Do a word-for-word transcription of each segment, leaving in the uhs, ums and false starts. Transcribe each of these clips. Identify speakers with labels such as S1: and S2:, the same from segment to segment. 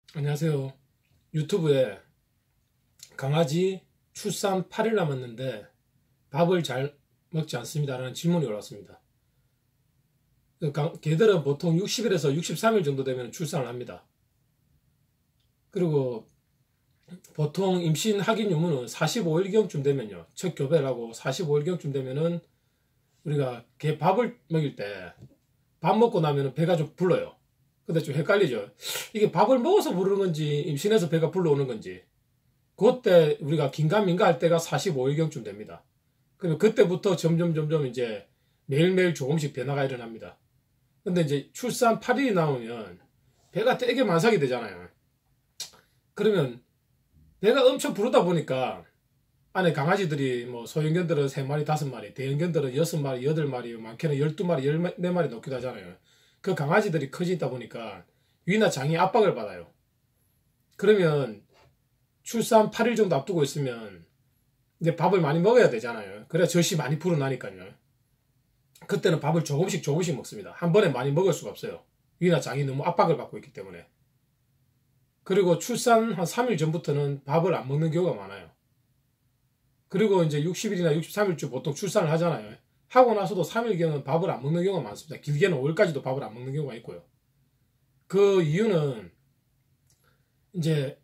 S1: 안녕하세요. 유튜브에 강아지 출산 팔 일 남았는데 밥을 잘 먹지 않습니다라는 질문이 올라왔습니다. 그 강- 개들은 보통 육십 일에서 육십삼 일 정도 되면 출산을 합니다. 그리고 보통 임신 확인 유무는 사십오 일경쯤 되면요. 첫 교배를 하고 사십오 일경쯤 되면은 우리가 개 밥을 먹일 때 밥 먹고 나면은 배가 좀 불러요. 근데 좀 헷갈리죠. 이게 밥을 먹어서 부르는 건지 임신해서 배가 불러오는 건지. 그때 우리가 긴가민가 할 때가 사십오 일경쯤 됩니다. 그러면 그때부터 점점 점점 이제 매일매일 조금씩 변화가 일어납니다. 근데 이제 출산 팔 일이 나오면 배가 되게 만삭이 되잖아요. 그러면 배가 엄청 부르다 보니까 안에 강아지들이 뭐 소형견들은 세 마리, 다섯 마리, 대형견들은 여섯 마리, 여덟 마리, 많게는 열두 마리, 열네 마리 놓기도 하잖아요. 그 강아지들이 커지다 보니까 위나 장이 압박을 받아요. 그러면 출산 팔 일 정도 앞두고 있으면 이제 밥을 많이 먹어야 되잖아요. 그래야 젖이 많이 불어나니까요. 그때는 밥을 조금씩 조금씩 먹습니다. 한 번에 많이 먹을 수가 없어요. 위나 장이 너무 압박을 받고 있기 때문에. 그리고 출산 한 삼 일 전부터는 밥을 안 먹는 경우가 많아요. 그리고 이제 육십 일이나 육십삼 일쯤 보통 출산을 하잖아요. 하고 나서도 삼 일경은 밥을 안 먹는 경우가 많습니다. 길게는 오 일까지도 밥을 안 먹는 경우가 있고요. 그 이유는 이제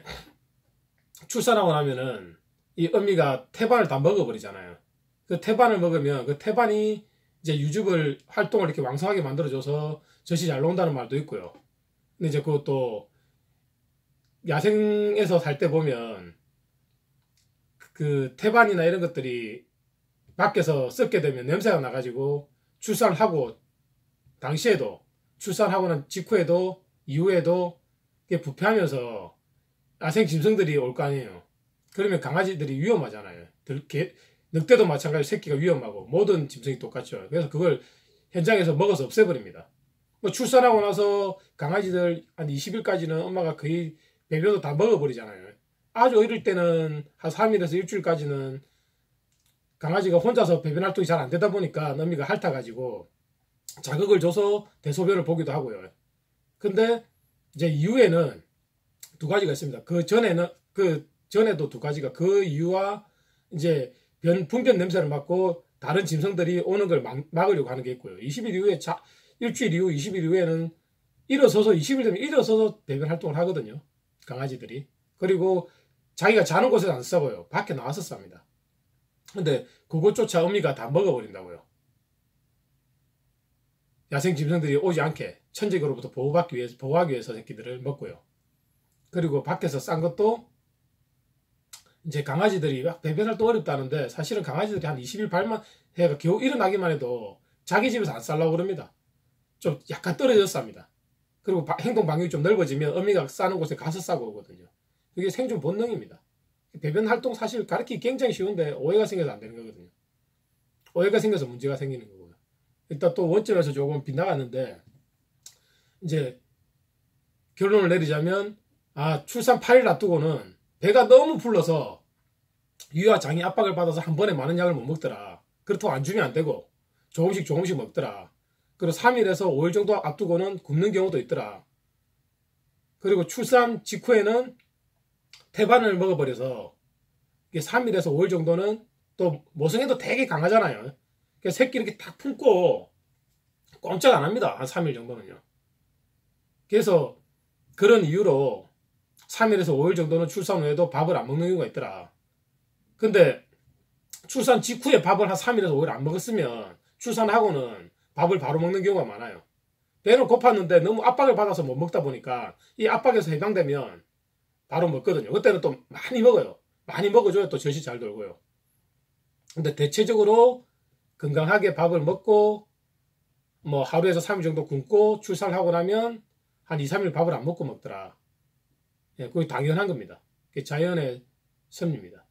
S1: 출산하고 나면은 이 어미가 태반을 다 먹어버리잖아요. 그 태반을 먹으면 그 태반이 이제 유즙을 활동을 이렇게 왕성하게 만들어줘서 젖이 잘 나온다는 말도 있고요. 근데 이제 그것도 야생에서 살 때 보면 그 태반이나 이런 것들이 밖에서 썩게 되면 냄새가 나가지고 출산을 하고 당시에도 출산하고 난 직후에도 이후에도 이게 부패하면서 야생 짐승들이 올 거 아니에요. 그러면 강아지들이 위험하잖아요. 들, 개, 늑대도 마찬가지로 새끼가 위험하고 모든 짐승이 똑같죠. 그래서 그걸 현장에서 먹어서 없애버립니다. 뭐 출산하고 나서 강아지들 한 이십 일까지는 엄마가 거의 배변도 다 먹어버리잖아요. 아주 어릴 때는 한 삼 일에서 일주일까지는 강아지가 혼자서 배변 활동이 잘 안 되다 보니까 어미가 핥아가지고 자극을 줘서 대소변을 보기도 하고요. 근데 이제 이후에는 두 가지가 있습니다. 그 전에는 그 전에도 두 가지가 그 이유와 이제 변 분변 냄새를 맡고 다른 짐승들이 오는 걸 막, 막으려고 하는 게 있고요. 이십 일 이후에 자, 일주일 이후 이십 일 이후에는 일어서서 이십 일 되면 일어서서 배변 활동을 하거든요. 강아지들이. 그리고 자기가 자는 곳에서 안 싸고요. 밖에 나와서 쌉니다. 근데 그것조차 어미가 다 먹어버린다고요. 야생 짐승들이 오지 않게 천적으로부터 보호받기 위해서 보호하기 위해서 새끼들을 먹고요. 그리고 밖에서 싼 것도 이제 강아지들이 막 배변할 때 어렵다는데 사실은 강아지들이 한 이십 일 발만 해가 겨우 일어나기만 해도 자기 집에서 안 싸려고 그럽니다. 좀 약간 떨어져서 쌉니다. 그리고 바, 행동 반경이 좀 넓어지면 어미가 싸는 곳에 가서 싸고 오거든요. 그게 생존 본능입니다. 배변 활동 사실 가르치기 굉장히 쉬운데 오해가 생겨서 안 되는 거거든요. 오해가 생겨서 문제가 생기는 거고요. 일단 또 원점에서 조금 빗나갔는데 이제 결론을 내리자면 아 출산 팔 일 앞두고는 배가 너무 불러서 위와 장이 압박을 받아서 한 번에 많은 양을 못 먹더라. 그렇다고 안 주면 안 되고 조금씩 조금씩 먹더라. 그리고 삼 일에서 오 일 정도 앞두고는 굶는 경우도 있더라. 그리고 출산 직후에는 태반을 먹어버려서 삼 일에서 오 일 정도는 또 모성애도 되게 강하잖아요. 새끼 이렇게 탁 품고 꼼짝 안 합니다. 한 삼 일 정도는요. 그래서 그런 이유로 삼 일에서 오 일 정도는 출산 후에도 밥을 안 먹는 경우가 있더라. 근데 출산 직후에 밥을 한 삼 일에서 오 일 안 먹었으면 출산하고는 밥을 바로 먹는 경우가 많아요. 배는 고팠는데 너무 압박을 받아서 못 먹다 보니까 이 압박에서 해방되면 바로 먹거든요. 그때는 또 많이 먹어요. 많이 먹어줘야 또 젖이 잘 돌고요. 근데 대체적으로 건강하게 밥을 먹고 뭐 하루에서 삼 일 정도 굶고 출산을 하고 나면 한 이, 삼 일 밥을 안 먹고 먹더라. 예, 그게 당연한 겁니다. 그게 자연의 섭리입니다.